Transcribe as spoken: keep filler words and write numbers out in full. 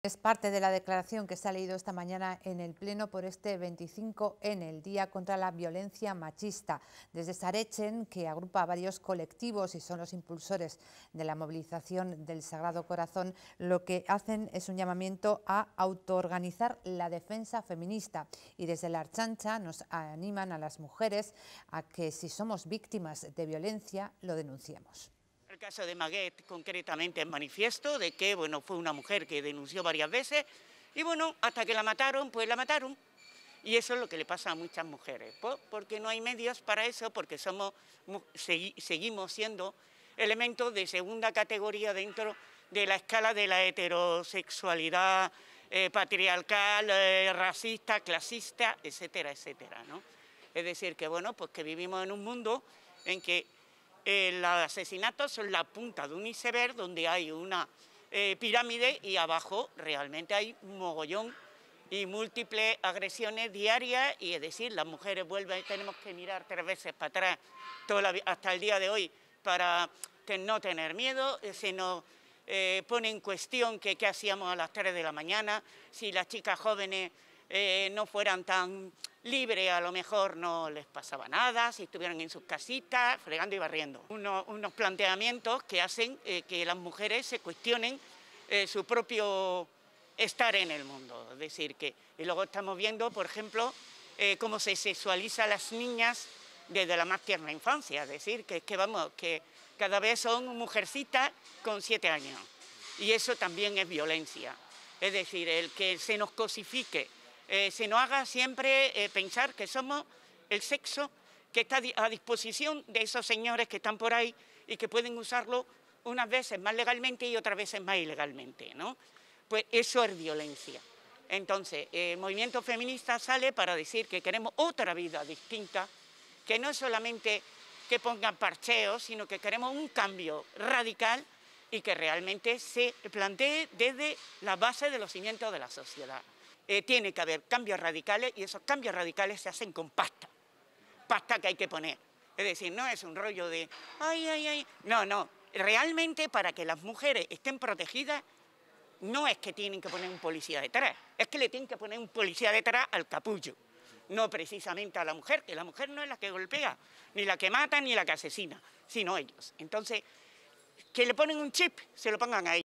Es parte de la declaración que se ha leído esta mañana en el Pleno por este veinticinco ene, el Día contra la Violencia Machista. Desde Sarechen, que agrupa a varios colectivos y son los impulsores de la movilización del Sagrado Corazón, lo que hacen es un llamamiento a autoorganizar la defensa feminista. Y desde la Ertzaintza nos animan a las mujeres a que, si somos víctimas de violencia, lo denunciemos. El caso de Maguette concretamente es manifiesto de que bueno, fue una mujer que denunció varias veces y bueno, hasta que la mataron, pues la mataron. Y eso es lo que le pasa a muchas mujeres, pues, porque no hay medios para eso, porque somos, segui, seguimos siendo elementos de segunda categoría dentro de la escala de la heterosexualidad eh, patriarcal, eh, racista, clasista, etcétera, etcétera, ¿no? Es decir, que bueno, pues que vivimos en un mundo en que Eh, los asesinatos son la punta de un iceberg donde hay una eh, pirámide y abajo realmente hay un mogollón y múltiples agresiones diarias, y es decir, las mujeres vuelven, tenemos que mirar tres veces para atrás toda la, hasta el día de hoy para no tener miedo. Se nos eh, pone en cuestión que qué hacíamos a las tres de la mañana, si las chicas jóvenes eh, no fueran tan libres, a lo mejor no les pasaba nada, si estuvieran en sus casitas, fregando y barriendo. Uno, unos planteamientos que hacen eh, que las mujeres se cuestionen eh, su propio estar en el mundo. Es decir, que y luego estamos viendo, por ejemplo, eh, cómo se sexualiza a las niñas desde la más tierna infancia. Es decir, que, que, vamos, que cada vez son mujercitas con siete años. Y eso también es violencia. Es decir, el que se nos cosifique, Eh, se nos haga siempre eh, pensar que somos el sexo que está a disposición de esos señores que están por ahí y que pueden usarlo unas veces más legalmente y otras veces más ilegalmente, ¿no? Pues eso es violencia. Entonces, el movimiento feminista sale para decir que queremos otra vida distinta, que no es solamente que pongan parcheos, sino que queremos un cambio radical y que realmente se plantee desde la base de los cimientos de la sociedad. Eh, tiene que haber cambios radicales y esos cambios radicales se hacen con pasta, pasta que hay que poner. Es decir, no es un rollo de ay, ay, ay, no, no, realmente para que las mujeres estén protegidas no es que tienen que poner un policía detrás, es que le tienen que poner un policía detrás al capullo, no precisamente a la mujer, que la mujer no es la que golpea, ni la que mata, ni la que asesina, sino ellos. Entonces, que le ponen un chip, se lo pongan a ellos.